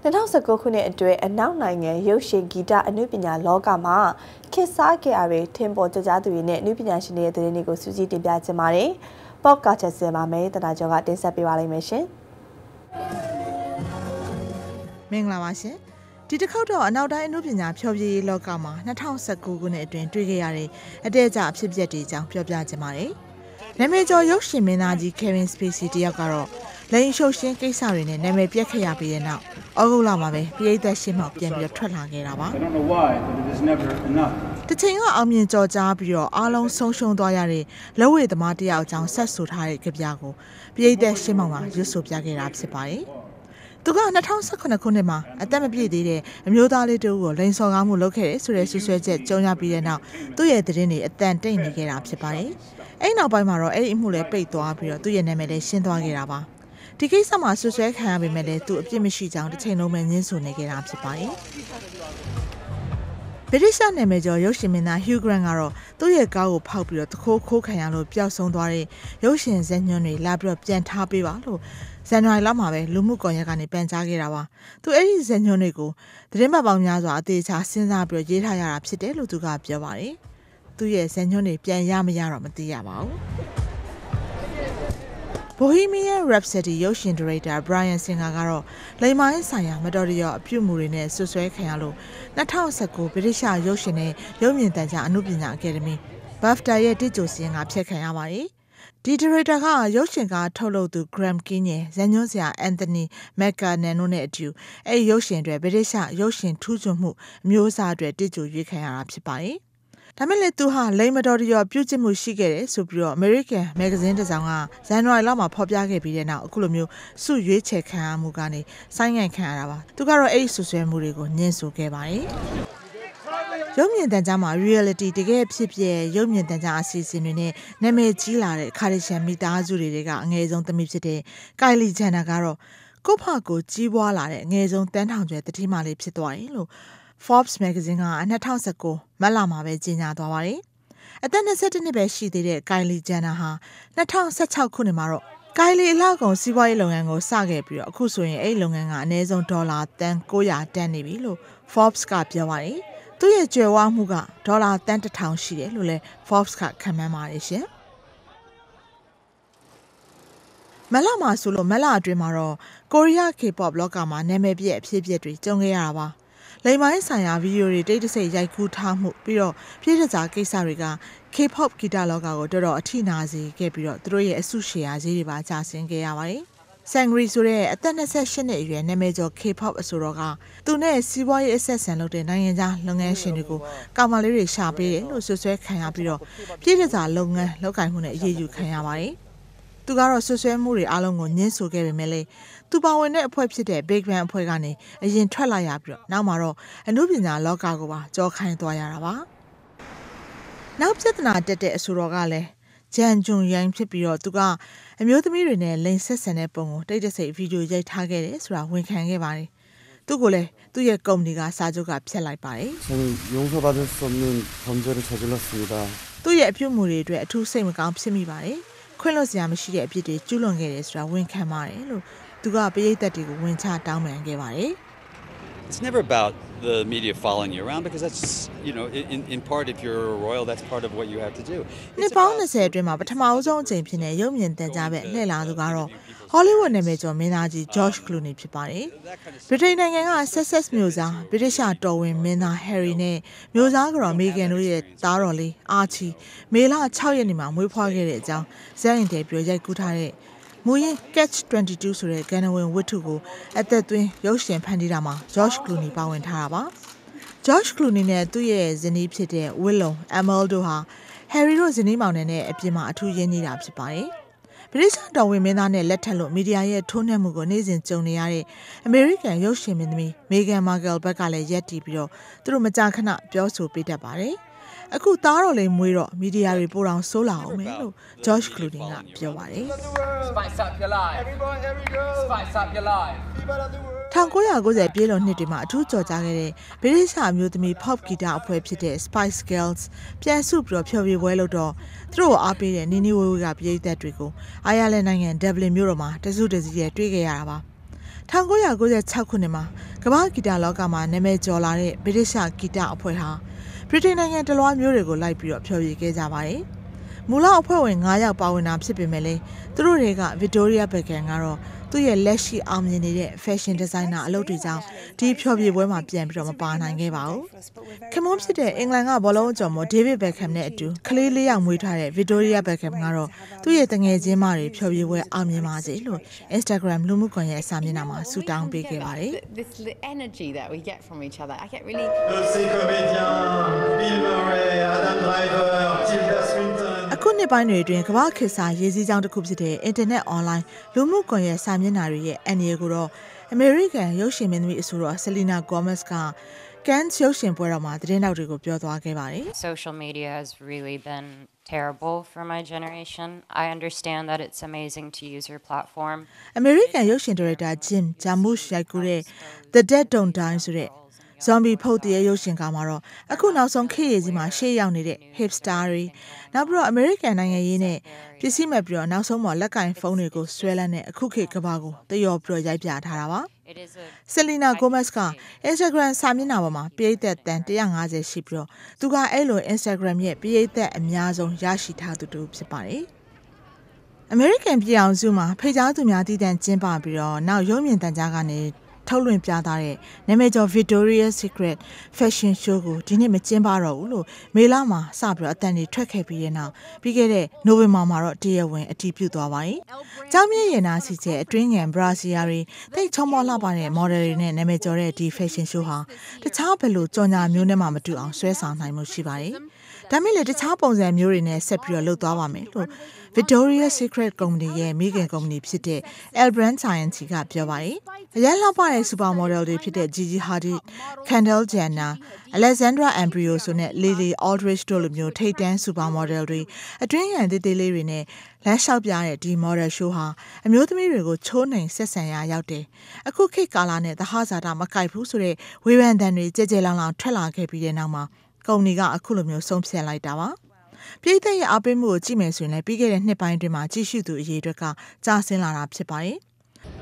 2019 ခုနှစ်အတွင်းအနောက်နိုင်ငံရုပ်ရှင်ဂီတအနုပညာလောကမှာခေတ်စားခဲ့ရတဲ့ထင်ပေါ်ကြသူတွေနဲ့အနုပညာရှင်တွေရဲ့သတင်းတွေကိုစုစည်းတင်ပြကြပါတယ်။ Pop Culture စင်မှာမဲတနာကျော်ကတင်ဆက်ပေးပါလိမ့်မယ်ရှင်။မင်္ဂလာပါရှင်။ဒီတစ်ခေါက်တော့အနောက်တိုင်းအနုပညာဖျော်ဖြေရေးလောကမှာ2019ခုနှစ်အတွင်းတွေ့ခဲ့ရတဲ့အတဲအကျအဖြစ်အပျက်တွေအကြောင်းပြောပြကြပါမယ်။နာမည်ကျော်ရုပ်ရှင်မင်းသားကြီး Kevin Spacey တယောက်ကတော့လိင်ရှုပ်ရှင်းကိစ္စတွေနဲ့နာမည်ပြက်ခဲ့ရပြီးတဲ့နောက်ဩဂုတ်လမှာပဲပြည်သက်ရှင်းမှောက်ပြန်ပြီးထွက်လာခဲ့တာပါ။တချိန်ကအောင်မြင်ကြော်ကြားပြီးတော့အားလုံးဆုံးရှုံးသွားရတဲ့လက်ဝဲသမားတယောက်အကြောင်းဆက်ဆိုထားတဲ့ကြပြကိုပြည်သက်ရှင်းမှောက်မှာရွတ်ဆိုပြခဲ့တာဖြစ်ပါတယ်။သူက2018ခုနှစ်မှာအသက်မပြည့်သေးတဲ့အမျိုးသားလေးတူကိုလိန်စော်ကားမှုလုပ်ခဲ့တယ်ဆိုတဲ့ဆွဆွဲချက်ကြုံရပြီးတဲ့နောက်သူ့ရဲ့သတင်းတွေအတန်တိတ်နေခဲ့တာဖြစ်ပါတယ်။အဲ့နောက်ပိုင်းမှာတော့အဲ့ဒီအမှုလည်းပိတ်သွားပြီးတော့သူ့ရဲ့နာမည်လည်းရှင်းသွားခဲ့တာပါ။ဒီကိစ္စမှာဆွဆွဲခံရပေမဲ့လည်းသူအပြစ်မရှိကြောင်းတစ်ချိန်လုံးပဲညှင်းဆိုနေခဲ့တာဖြစ်ပါတယ်။ဗြိတိရှနာမည်ကျော်ရုပ်ရှင်မင်းသား Hugh Grant ကတော့သူ့ရဲ့ကားကိုဖောက်ပြီးတော့တခိုးခံရလို့ပျောက်ဆုံးသွားတဲ့ရုပ်ရှင်ဇာတ်ညွှန်းတွေလာပြီးတော့ပြန်ထားပေးပါလို့ဇန်နဝါရီလမှာပဲလူမှုကွန်ရက်ကနေပန်ကြားခဲ့တာပါ။သူအဲ့ဒီဇာတ်ညွှန်းတွေကိုသတင်းမှတ်ပေါင်းများစွာအသေးချာစဉ်းစားပြီးတော့ရေးထားရတာဖြစ်တယ်လို့သူကပြောပါတယ်။သူ့ရဲ့ဇာတ်ညွှန်းတွေပြန်ရမရတော့မသိရပါဘူး။ Bohemian Rhapsody ရုပ်ရှင်ဒါရိုက်တာ Bryan Singer ကတော့လိင်မိုင်းဆိုင်ရာမတော်တရောအပြုအမူတွေနဲ့ဆွဆွဲခံရလို့2019ဗြိတိရှရုပ်ရှင်နဲ့ရုပ်မြင်သံကြားအနုပညာအကယ်ဒမီ BAFTA ရဲ့တစ်ကြိုစီရင်ကဖျက်ခံရပါတယ်။ဒီဒါရိုက်တာကရုပ်ရှင်ကထုတ်လုပ်သူ Graham King ရဲ့ဇာတ်ညွှန်းဆရာ Anthony McCartney တို့နဲ့အတူအဲ့ဒီရုပ်ရှင်တွေဗြိတိရှရုပ်ရှင်ထူးချွန်မှုအမျိုးအစားအတွက်တစ်ကြိုရွေးခံရတာဖြစ်ပါတယ်။ဒါမဲ့လေသူဟာလိင်မတော်တရောပြုကျင့်မှုရှိခဲ့တယ်ဆိုပြီးတော့ American Magazine တစ်စောင်ကဇန်နဝါရီလမှာဖော်ပြခဲ့ပြီးတဲ့နောက်အခုလိုမျိုးစုရွေးချယ်ခံရမှုကနေဆိုင်းငံ့ခံရတာပါသူကတော့အဲ့ဒီဆွဆွဲမှုတွေကိုညှင်းဆိုခဲ့ပါတယ်ရုပ်မြင်သံကြားမှာ reality တကယ်ဖြစ်ဖြစ်ရုပ်မြင်သံကြားအစီအစဉ်တွေနဲ့နာမည်ကြီးလာတဲ့ကာရီရှန်မိသားစုတွေကအငယ်ဆုံးသမီးဖြစ်တဲ့ Kylie Jenner ကတော့ကိုဖကိုကြီးပွားလာတဲ့အငယ်ဆုံးတန်းထောင်ကျွဲတတိမလေးဖြစ်သွားတယ်လို့Forbes magazine က2019မတ်လမှာပဲကြေညာသွားပါတယ်။အသက်22နှစ်ပဲရှိသေးတဲ့ Kylie Jenner ဟာ2016ခုနှစ်မှာတော့ Kylie အလှကုန်စီးပွားရေးလုပ်ငန်းကိုစခဲ့ပြီးတော့အခုဆိုရင်အဲ့လုပ်ငန်းကအနည်းဆုံးဒေါ်လာတန်900တန်နေပြီလို့ Forbes ကပြောပါတယ်။သူ့ရဲ့ကြွယ်ဝမှုကဒေါ်လာတန်1000ရှိတယ်လို့လည်း Forbes ကခန့်မှန်းပါတယ်ရှင်။မလမှာဆိုလို့မလအတွင်းမှာတော့ကိုရီးယား K-pop လောကမှာနာမည်ပြည့်အဖြစ်အပျက်တွေကြုံခဲ့ရတာပါ။လိင်ပိုင်းဆိုင်ရာဗီဒီယိုတွေတိတ်တဆိတ်ရိုက်ကူးထားမှုပြီးတော့ပြည်သက်စာကိစ္စတွေက K-pop ဂီတလောကကိုတော်တော်အထိနာစေခဲ့ပြီးတော့သူတို့ရဲ့အဆုရှယ်ယာဈေးတွေပါကျဆင်းခဲ့ရပါတယ်။ Sangri ဆိုတဲ့အသက်28နှစ်အရွယ်နာမည်ကျော် K-pop အဆိုတော်ကသူနဲ့စီးပွားရေးအဆက်ဆံလုပ်တဲ့နိုင်ငံခြားလုပ်ငန်းရှင်တွေကိုကောင်မလေးတွေရှာပေးတယ်လို့ဆွဆွဲခံရပြီးတော့ပြည်သက်စာလုပ်ငန်းလုပ်ကိုင်မှုနဲ့အရေးယူခံရပါတယ်။သူကတော့ဆွဆွဲမှုတွေအားလုံးကိုညှင်းဆိုခဲ့ပေမဲ့လေသူပါဝင်တဲ့အဖွဲ့ဖြစ်တဲ့ Big Bang အဖွဲ့ကနေအရင်ထွက်လာရပြီးတော့နောက်မှာတော့အနုပညာလောကကိုပါကြောခိုင်းသွားရတာပါနောက်ပြဿနာတက်တဲ့အဆိုတော်ကလည်းဂျန်ဂျွန်ယန်ဖြစ်ပြီးတော့သူကအမျိုးသမီးတွေနဲ့လိင်ဆက်ဆံတဲ့ပုံကိုတိတ်တဆိတ်ဗီဒီယိုရိုက်ထားခဲ့တယ်ဆိုတာဝန်ခံခဲ့ပါတယ်သူကလည်းသူ့ရဲ့ကုမ္ပဏီကစာချုပ်ကဖျက်လိုက်ပါတယ်သူ့ရဲ့အပြုအမူတွေအတွက်အထူးစိတ်မကောင်းဖြစ်မိပါတယ်ခွင့်လွှတ်စရာမရှိတဲ့အဖြစ်တွေကျူးလွန်ခဲ့တယ်ဆိုတာဝန်ခံပါတယ်လို့သူကပရိသတ်တွေကိုဝန်ချတောင်းပန်ခဲ့ပါတယ် It's never about the media following you around because that's in part if you're a royal that's part of what you have to do. နှစ်ပေါင်း20အတွင်းမှာပထမအဆုံးအကြိမ်ဖြစ်နေရုပ်မြင်သံကြားပဲလှည့်လာသူကတော့ Hollywood နာမည်ကျော်မင်းသားကြီး George Clooney ဖြစ်ပါတယ်။ဗြိတိန်နိုင်ငံက Sussex မြို့စားဗြိတိရှတော်ဝင်မင်းသား Harry နဲ့မြို့စားကတော် Meghan တို့ရဲ့သားတော်လေး Archie မေလ6ရက်နေ့မှာမွေးဖွားခဲ့တဲ့အကြောင်းဇာတ်ရင်တွေပြောရိုက်ကူးထားတဲ့မူရင်း Catch 22ဆိုတဲ့ကန်နဝင်ဝတ္ထုကိုအသက်သွင်းရုပ်ရှင်ဖန်တီးတာမှာ George Clooney ပါဝင်ထားတာပါ။ George Clooney နဲ့သူ့ရဲ့ဇနီးဖြစ်တဲ့ Willow Amal တို့ဟာ Harry တို့ဇနီးမောင်နှံနဲ့အပြင်မှာအထူးရင်းနှီးတာဖြစ်ပါတယ်။ဗြိတိရှတော်ဝင်မင်းသားနဲ့လက်ထပ်လို့မီဒီယာရဲ့ထိုးနှက်မှုကိုနေ့စဉ်ကြုံနေရတဲ့ American ရုပ်ရှင်မင်းသမီး Meghan Markle ဘက်ကလည်းရက်တီပြီးတော့သူတို့မကြာခဏပြောဆိုပေးတတ်ပါတယ်။အခုသားတော်လေးမွေးတော့မီဒီယာတွေပိုတောင်ဆိုးလာအောင်မယ်လို့ George Clooney ကပြောပါတယ် Spice up your life everyone every girl spice up your life 1990ပြည်လွန်နှစ်တွေမှာအထူးကြော်ကြားခဲ့တဲ့ဗြိတိရှအမျိုးသမီး pop ဂီတအဖွဲ့ဖြစ်တဲ့ Spice Girls ပြန်စုပြီးတော့ဖျော်ဖြေပွဲလုပ်တော့သူတို့အားပေးတဲ့နီနီဝေဝေကပြည်သက်တွေကိုအိုင်ယာလန်နိုင်ငံ Dublin မြို့တော်မှာတစုတစည်းရဲ့တွေ့ခဲ့ရတာပါ 1996ခုနှစ်မှာကမ္ဘာဂီတလောကမှာနာမည်ကျော်လာတဲ့ဗြိတိရှဂီတအဖွဲ့ဟာဗြိတိန်နိုင်ငံတလွှားမျိုးတွေကိုလိုက်ပြီးတော့ဖျော်ဖြေခဲ့ကြပါတယ်။မူလအဖွဲ့ဝင်9ယောက်ပါဝင်တာဖြစ်ပေမဲ့လည်းသူတို့တွေက Victoria Beckham ကတော့သူ့ရဲ့လက်ရှိအောင်မြင်နေတဲ့ fashion designer အလုပ်တွေကြောင့်ဒီဖျော်ဖြေပွဲမှာပြန်ပြီးတော့မပါနိုင်ခဲ့ပါဘူး။ခင်မွန်းဖြစ်တဲ့အင်္ဂလန်ကဘောလုံးအကျော်မော် David Beckham နဲ့အတူကလေး4ယောက်မွေးထားတဲ့ Victoria Beckham ကတော့သူ့ရဲ့တငယ်ချင်းမတွေဖျော်ဖြေပွဲအောင်မြင်ပါစေလို့ Instagram လူမှုကွန်ရက်စာမျက်နှာမှာဆုတောင်းပေးခဲ့ပါတယ်။ This energy that we get from each other. I get really Ces comédiens, Bill Murray, Adam Driver, Tilda Swinton. အခုနှစ်ပိုင်းတွေအတွင်းကမ္ဘာခေတ်စားရေးစည်းကြောင်းတစ်ခုဖြစ်တဲ့ Internet Online လူမှုကွန်ရက်စာမျက်နှာတွေရဲ့အန်ရီကိုတော့ American ရုပ်ရှင်မင်းသမီးအဆိုတော် Selena Gomez က Cannes ရုပ်ရှင်ပွဲတော်မှာသတင်းတောက်တွေကိုပြောသွားခဲ့ပါတယ်။ Social media has really been terrible for my generation. I understand that it's amazing to use your platform. American ရုပ်ရှင်ဒါရိုက်တာ Jim Jarmusch ရိုက်ကူးတဲ့ The Dead Don't Die ဆိုတဲ့ zombie ဖုတ်တဲ့ရုပ်ရှင်ကားမှာတော့အခုနောက်ဆုံးခေတ်ရည်ကြီးမှာရှေ့ရောက်နေတဲ့ hipster တွေနောက်ပြီးတော့ American နိုင်ငံရေးနဲ့ပစ္စည်းမဲ့ပြီးတော့နောက်ဆုံးမှာလက်ကင်ဖုန်းတွေကိုဆွဲလန်းတဲ့အခုခေတ်ကမ္ဘာကိုတရော်ပြီးတော့ရိုက်ပြထားတာပါ။ Selena Gomez က Instagram စာမျက်နှာပေါ်မှာပရိသတ်တန်150ရှိပြီးတော့သူကအဲ့လို Instagram ရဲ့ပရိသတ်အများဆုံးရရှိထားသူတူဖြစ်ပါတယ်။ American ပြည်အောင်စုမှာဖိတ်ကြားသူများတည်တံ့ကျင်းပပြီးတော့နောက်ရုံးမြင်တန်ကြားကနေထုတ်လွှင့်ပြသတဲ့နာမည်ကျော် Victoria's Secret Fashion Show ကိုဒီနေ့မကျင်းပတော့ဘူးလို့မေလမှာစပြီးတော့အတန်တွေထွက်ခဲ့ပြီးတဲ့နောက်ပြီးခဲ့တဲ့နိုဝင်ဘာမှာတော့တရားဝင်အတည်ပြုသွားပါတယ်။ကျောင်းမြင့်ရနာစီကျဲအတွင်းငံဘရာစီယာတွေတိတ်ချုံမောလှပတဲ့ model တွေနဲ့နာမည်ကျော်တဲ့ဒီ fashion show ဟာတခြားဘယ်လိုကြော်ညာမျိုးနဲ့မှမတူအောင်ဆွဲဆောင်နိုင်မှုရှိပါတယ်။ဒါမဲ့လည်းတခြားပုံစံမျိုးတွေနဲ့ဆက်ပြီးတော့လုပ်သွားပါမယ်လို့ Victoria's Secret Company ရဲ့မိခင်ကုမ္ပဏီဖြစ်တဲ့ Albrand Science ကပြောပါတယ်။အရန်လှပတဲ့ super model တွေဖြစ်တဲ့ Gigi Hadid, Kendall Jenner, Alexandra Ambrosio ဆိုနဲ့ Lily Aldridge တို့လိုမျိုးထိပ်တန်း super model တွေအတွင်းရန်သေးသေးလေးတွေနဲ့လမ်းလျှောက်ပြတဲ့ဒီ model show ဟာအမျိုးသမီးတွေကိုချိုးနှိမ်ဆက်ဆံရရောက်တယ်။အခုခေတ်ကာလနဲ့သဟဇာတမကိုက်ဘူးဆိုတဲ့ဝေဖန်သံတွေကြဲကြဲလောင်လောင်ထွက်လာခဲ့ပြီးတဲ့နောက်မှာကုမ္ပဏီကအခုလိုမျိုးဆုံးဖြတ်လိုက်တာပါ။ပြည်သက်ရဲ့အားပေးမှုကိုကြည့်မယ်ဆိုရင်လည်းပြီးခဲ့တဲ့နှစ်ပိုင်းအတွင်းမှာကြီးစုသူအရေးအတွက်ကကျဆင်းလာတာဖြစ်ပါတယ်။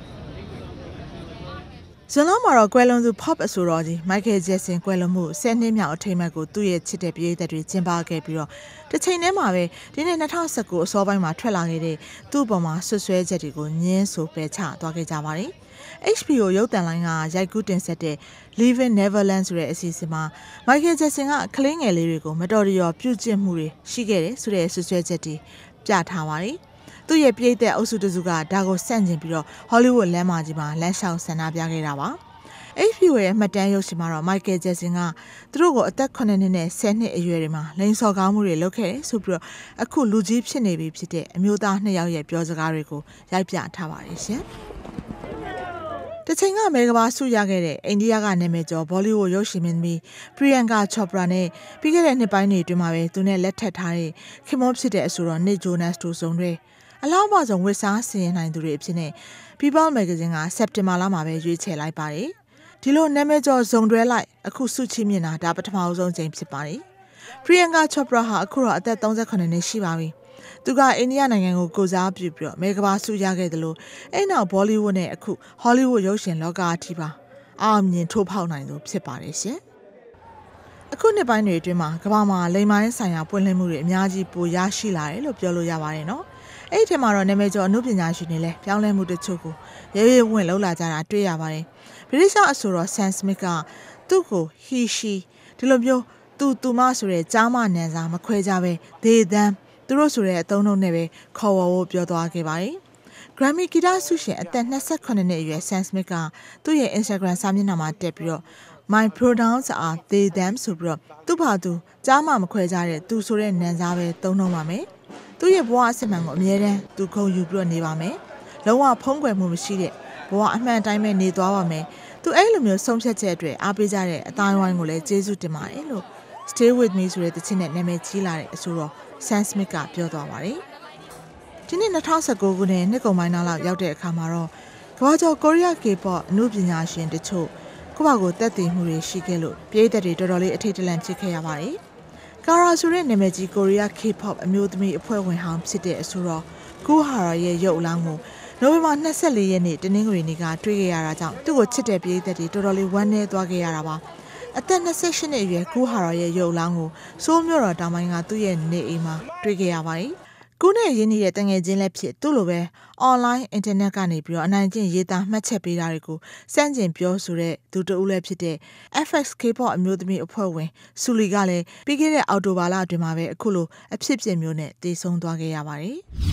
ဇွန်လမှာတော့ကွယ်လွန်သူ pop အဆိုတော်ကြီး Michael Jackson ကွယ်လွန်မှု10နှစ်မြောက်အထိမ်းအမှတ်ကိုသူ့ရဲ့ချစ်တဲ့ပြည်သက်တွေကျင်းပခဲ့ပြီးတော့တစ်ချိန်တည်းမှာပဲဒီနေ့2019အစောပိုင်းမှာထွက်လာခဲ့တဲ့သူ့ပေါ်မှာဆွဆွဲချက်တွေကိုညှင်းဆိုပယ်ချသွားခဲ့ကြပါတယ်။ HBO ရုပ်သံလိုင်းကရိုက်ကူးတင်ဆက်တဲ့ Living Neverland ဆိုတဲ့အစီအစဉ်မှာ Michael Jackson ကကလေးငယ်လေးတွေကိုမတော်တရောပြုကျင့်မှုတွေရှိခဲ့တယ်ဆိုတဲ့ဆွဆွဲချက်တွေပြထားပါတယ်။သူ့ရဲ့ပြည်သက်အုပ်စုတစုကဒါကိုဆန့်ကျင်ပြီးတော့ Hollywood လမ်းမကြီးမှာလမ်းလျှောက်ဆန္ဒပြခဲ့တာပါ။ HBO ရဲ့မှတ်တမ်းရုပ်ရှင်မှာတော့ Michael Jackson ကသူတို့ကိုအသက်9နှစ်နဲ့10နှစ်အရွယ်တွေမှာလိင်စော်ကားမှုတွေလုပ်ခဲ့တယ်ဆိုပြီးတော့အခုလူကြီးဖြစ်နေပြီဖြစ်တဲ့အမျိုးသား2ယောက်ရဲ့ပြောစကားတွေကိုရိုက်ပြထားပါတယ်ရှင်။တချိန်ကမေကဘာဆုရခဲ့တဲ့အိန္ဒိယကနာမည်ကျော် Bollywood ရုပ်ရှင်မင်းသမီး Priyanka Chopra နဲ့ပြီးခဲ့တဲ့နှစ်ပိုင်းတွေအတွင်းမှာပဲသူနဲ့လက်ထပ်ထားတဲ့ခင်မောဖြစ်တဲ့အဆိုတော် Nick Jonas တို့စုံတွေအလောက်ပါဆုံးဝစ်စားစီရင်နိုင်သူတွေအဖြစ်နဲ့ People Magazine ကစက်တင်ဘာလမှာပဲရွေးချယ်လိုက်ပါတယ်။ဒီလိုနာမည်ကျော်ဇုံတွဲလိုက်အခုဆုချီးမြှင့်တာဒါပထမဆုံးချိန်ဖြစ်ပါတယ်။ Priyanka Chopra ဟာအခုတော့အသက်38နှစ်ရှိပါပြီ။သူကအိန္ဒိယနိုင်ငံကိုကိုစားပြုပြီးတော့မေကဘာဆုရခဲ့တယ်လို့အဲ့နောက် Bollywood နဲ့အခု Hollywood ရုပ်ရှင်လောကအထိပါအောင်မြင်ထိုးဖောက်နိုင်သူဖြစ်ပါတယ်ရှင်။အခုနှစ်ပိုင်းတွေအတွင်းမှာကမ္ဘာမှာလိမ်မိုင်းဆိုင်ရာပွင့်လင်းမှုတွေအများကြီးပိုရရှိလာတယ်လို့ပြောလို့ရပါတယ်နော်။အဲ့ဒီထဲမှာတော့နာမည်ကျော်အနုပညာရှင်တွေလည်းပြောင်းလဲမှုတချို့ကိုရဲရဲဝင့်လှုပ်လာကြတာတွေ့ရပါတယ်။ဗြိတိရှအဆိုတော် Sam Smith ကသူ့ကို he she ဒီလိုမျိုးသူမဆိုတဲ့ကြားမနန်းစာမခွဲကြပဲ they them သူတို့ဆိုတဲ့အသုံးအနှုန်းနဲ့ပဲခေါ်ဝေါ်ဖို့ပြောသွားခဲ့ပါတယ်။ Grammy ဂီတဆုရှင်အသက်28နှစ်အရွယ် Sam Smith ကသူ့ရဲ့ Instagram စာမျက်နှာမှာတက်ပြီးတော့ my pronouns are they them ဆိုပြီးတော့သူ့ဘာသူကြားမမခွဲကြတဲ့သူဆိုတဲ့နန်းစာပဲသုံးနှုန်းပါမယ်။သူ့ရဲ့ဘဝအစစ်မှန်ကိုအမြဲတမ်းသူခုံယူပြီးတော့နေပါမယ်။လုံးဝဖုံးကွယ်မှုမရှိတဲ့ဘဝအမှန်တိုင်းပဲနေသွားပါမယ်။သူအဲ့လိုမျိုးဆုံးဖြတ်ချက်အတွက်အားပေးကြတဲ့အတိုင်းဝိုင်းကိုလည်းကျေးဇူးတင်ပါတယ်လို့ Stay with me ဆိုတဲ့တခြင်းနဲ့နာမည်ကြီးလာတဲ့အဆိုတော် Sam Smith ကပြောသွားပါတယ်။ဒီနေ့2019ခုနှစ်နှစ်ကုန်ပိုင်းလောက်ရောက်တဲ့အခါမှာတော့ကမ္ဘာကျော်ကိုရီးယား K-pop အမှုပညာရှင်တချို့ကိုယ့်ဘာကိုတက်တည်မှုတွေရှိခဲ့လို့ပြည်သက်တွေတော်တော်လေးအထိတ်တလန့်ဖြစ်ခဲ့ရပါတယ်။ Kara ဆိုတဲ့နာမည်ကြီးကိုရီးယား K-pop အမျိုးသမီးအဖွဲ့ဝင်ဟောင်းဖြစ်တဲ့အဆိုတော် Kuhara ရဲ့ရုပ်အလောင်းကိုနိုဝင်ဘာ24ရက်နေ့တနင်္ဂနွေနေ့ကတွေ့ခဲ့ရတာကြောင့်သူ့ကိုချစ်တဲ့ပရိသတ်တွေတော်တော်လေးဝမ်းနည်းသွားခဲ့ရတာပါအသက်28နှစ်အရွယ်ကူဟာရော်ရဲ့ရုပ်လောင်းကိုစိုးမြို့တော်တောင်ပိုင်းကသူ့ရဲ့နေအိမ်မှာတွေ့ခဲ့ရပါတယ်ကူးနဲ့ရင်းနှီးတဲ့တငယ်ချင်းလည်းဖြစ်သူ့လိုပဲ online internet ကနေပြီးတော့အနိုင်ကျင့်ရေးသားမှတ်ချက်ပေးတာတွေကိုစန့်ကျင်ပြောဆိုတဲ့သူတဦးလည်းဖြစ်တဲ့ FX K-pop အမျိုးသမီးအဖွဲ့ဝင်ဆူလီကလည်းပြီးခဲ့တဲ့အောက်တိုဘာလအတွင်းမှာပဲအခုလိုအဖြစ်အပျက်မျိုးနဲ့တည်ဆုံသွားခဲ့ရပါတယ်